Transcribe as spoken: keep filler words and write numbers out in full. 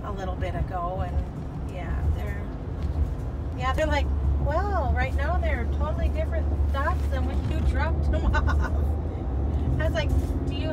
a little bit ago, and yeah, they're yeah, they're like, well, right now they're totally different dots than when you dropped them off. I was like, do you